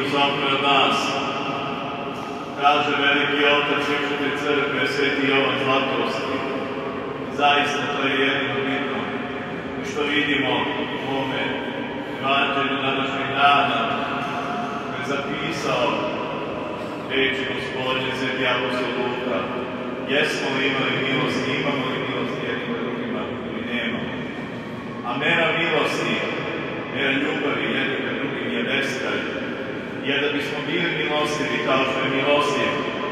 zapravo od nas. Kaže veliki otac učitelj crkve, Sveti Jovan Zlatovski. Zaista to je jedino bitno. I što vidimo u ovome evanđelju današnjeg dana, koji je zapisao reči Gospodnje, Sveti apostol Luka. Jesmo li imali milosti, imamo li milosti jednim drugima ili nemamo? A mera milosti, mera ljubavi jednim drugim je beskraj. Jer da bismo bili milostivi kao što je milostiv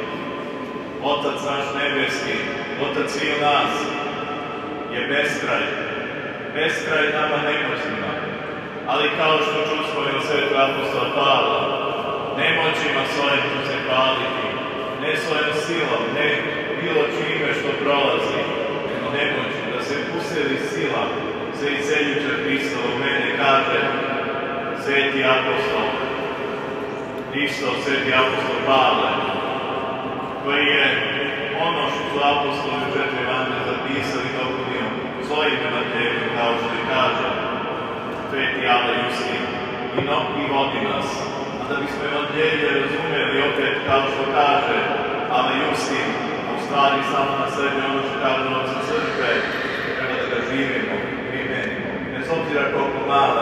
Otac naš nebeski, Otac svih nas, je beskraj. Beskraj nama nemoćnima. Ali kao što čusmo od Svetog apostola Pavla, nemoćima svojim ću se hvaliti, ne svojom silom, ne bilo čime što prolazi, nego nemoći, da se useli sila, se iseljuće Hrista u mene, kaže Sveti apostol, Hristo, Sveti apostol Pavle, koji je ono što su apostoli u 4 evanđelja zapisali dopunio svojim evanđeljima, kao što i kaže Sveti Ava Justin, i vodi nas. A da bismo evanđelje razumeli opet, kao što kaže Ava Justin, u stvari samo na srednje ono što kaže Oca crkve, treba da ga živimo, primenimo. Bez obzira koliko male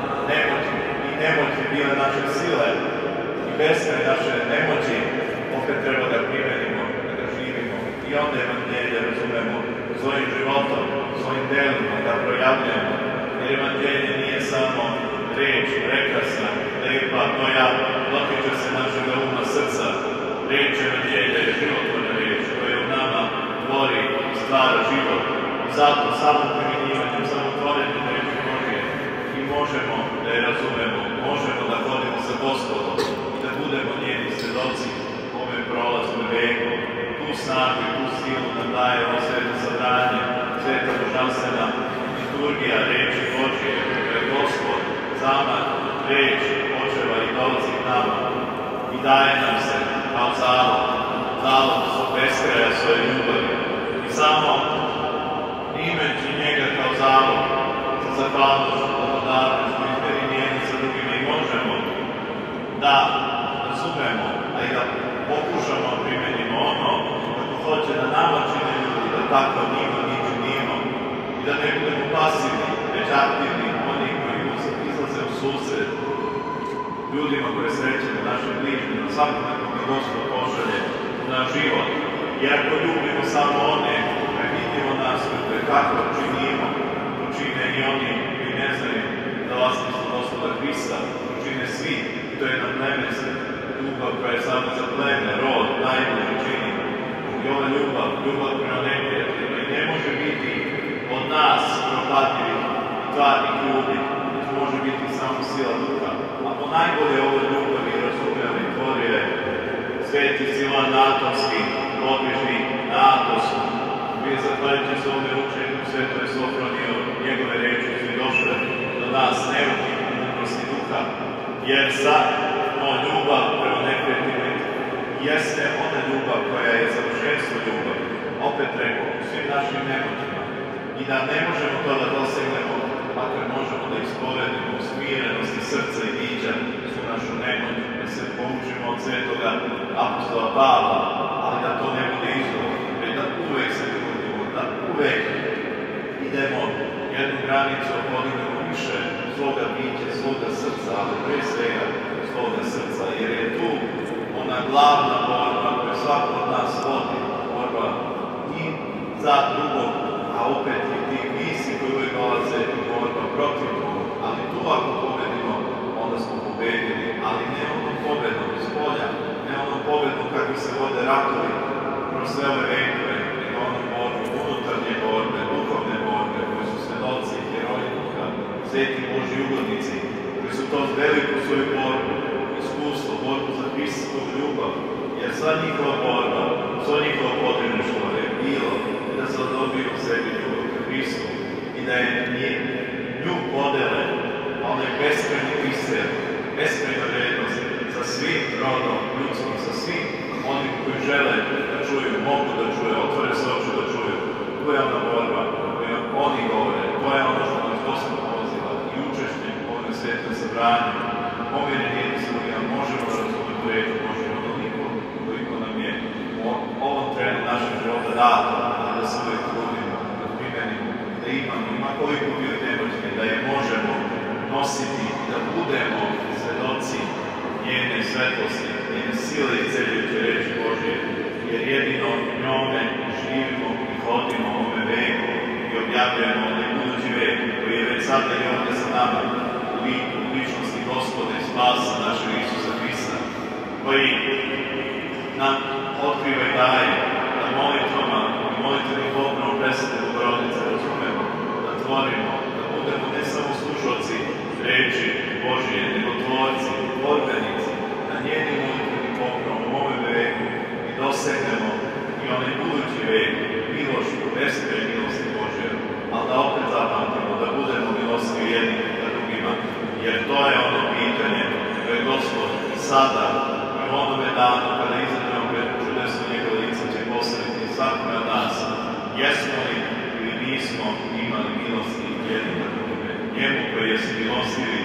nemoći bile naše sile i beskraj naše nemoći, opet treba da primenimo, da ga živimo. I onda evanđelje razumemo svojim životom, svojim delima, da projavljujemo. Jer evanđelje nije samo reč, prekrasna, lepa, koja dotiče se našeg uma, srca. Reč evanđelja je životvorna reč, koja u nama tvori i stvara život. I zato samo primjenjivanjem, samo tvorenjem reči Božje mi možemo da je razumemo, možemo da hodimo sa Gospodom i da budemo njeni svedoci ove prolazne veku. Tu snagu i tu silu nam daje ovo sveto sabranje, sveta božanstvena liturgija reči Božje, koja je Gospod, zamah, reč počeva i dolazi k nama i daje nam se kao zalog svog beskraja svoje ljubavi. I samo imajući njega kao zalog, sa zahvalnošću, blagodarnošću, izmerinjenje sa drugima i možemo da razumemo, a i da pokušamo primenimo ono kako hoće da nama čine ljudi, da tako njima mi činimo i da ne budemo pasivni, već aktivni, oni koji izlaze u susret ljudima koje srećemo, našim bližnjima, svakom nekoga Gospod pošalje na život. I ako ljubimo samo one koje vidimo nas, koje kako činimo, to čine i oni koji ne znaju za vlasništvo Gospoda Hrista, to čine svi. I to je jedna plemenska ljubav koja je samo za pleme, rod, najbolje čini. I ova ljubav prema neprijateljima i ne može biti od nas propadljivih i tvarnih ljudi, već može biti samo sila duha. A po najbolje ovoj ljubavi razumeli i tvorio je Sveti Silan Atonski, podvižnik na Atosu. Bio zahvaljujući svome učenju Svetoj Sofroniju, njegove reči su i došle do nas, nemoćnih mudrosti duha, jer ljubav prema neprijateljima jeste ona ljubav koja je savršenstvo ljubavi, opet rekao, u svim našim nemoćima. I da ne možemo to da dosegnemo, ako možemo da ispovedimo u smirenosti srca i bića su našu nemoć, da se poučimo od Svetoga apostola Pavla, ali da to ne bude izgovor, već da uvek se trudimo, da uvek idemo jednu granicu, podignemo više svoga bića, svoga srca, ali pre svega svoga srca, jer je tu ona glavna borba koja svako od nas vodi, borba i za drugog, a opet i ti misli koji uvek dolaze i borba protiv drugog. Ali tu ako pobedimo, onda smo pobedili, ali ne onom pobedom iz polja, ne onom pobedom kako se vode ratovi kroz sve ove vekove, nego onom borbom, unutarnje borbe, duhovne borbe, koji su svedoci, heroji duha, sveti Božji ugodnici, koji su to veliku svoju borbu, iskustvo, borbu za Hristovu ljubav, jer sva njihova borba, sva njihova podredništvo je bilo da zadobiju u sebi ljubav ka Hristu i da je nju podele, a ona je beskrajni biser, beskrajna vrednost za svim rodom ljudskim, za svim onim koji žele da čuju, mogu da čuju, otvore se oči da čuju. To je ona borba koju oni govore, to je ono što nas Gospod poziva i učešćem u ovom svetom sabranju. Pomireni jedni s drugima možemo dato, da se uvijek trudimo, da primenimo, da imamo, ima koliko bio nemoćni, da je možemo nositi i da budemo svedoci njene svetlosti, njene sile i celjuće reči Božje, jer jedino njome živimo i hodimo u ovome veku i objavljujemo onaj budući vek koji je već sada i ovdje sa nama u liku, u ličnosti Gospoda i spasa našeg Isusa Hrista, koji nam otkriva i daje da molitvama i molitvenim obnovom presvete Bogorodice razumemo, da tvorimo, da budemo ne samo slušalci reči Božije, nego tvorci, tvorbenici, na njenim molitvenim obnovom u ovome veku i dosegnemo i onaj budući vek, milošću, beskraj milosti Božje, ali da opet zapamtimo, da budemo milostivi jedni na drugima, jer to je ono pitanje koje Gospod sada i u onome danu kada izađemo pred čudesno njegove lice će postaviti svakome od nas. Jesmo li ili nismo imali milosti jedni na drugime? Njemu koji je milostivi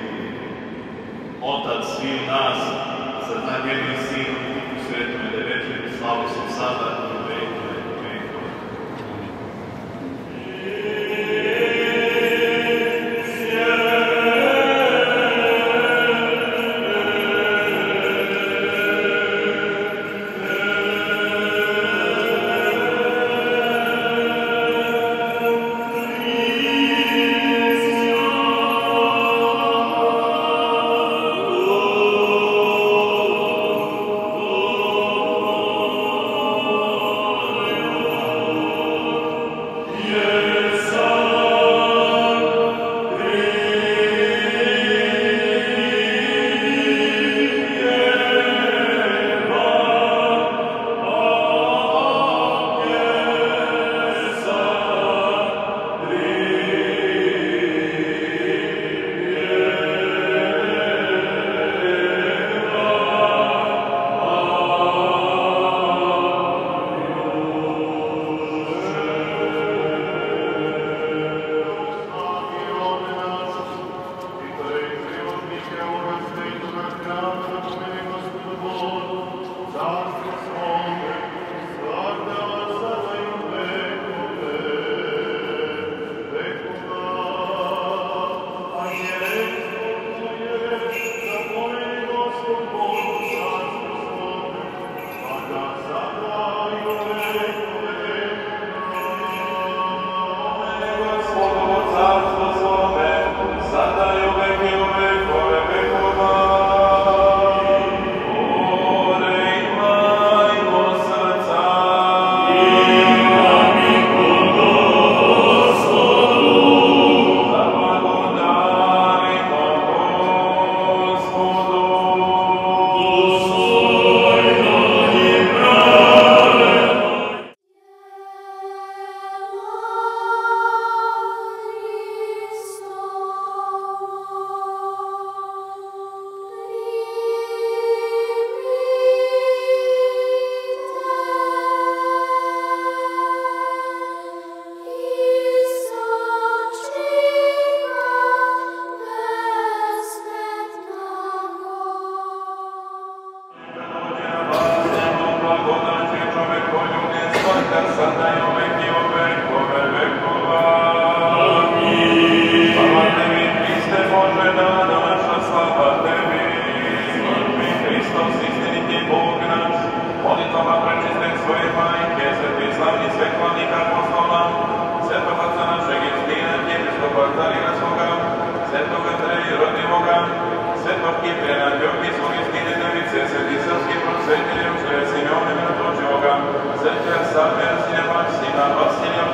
Otac svih nas, sa njegovim Sinom u Svetome Devetljenu slavu sam sada i u veku vekova.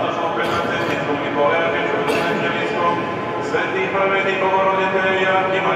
Sveti pravedi Bogorodice, jak ima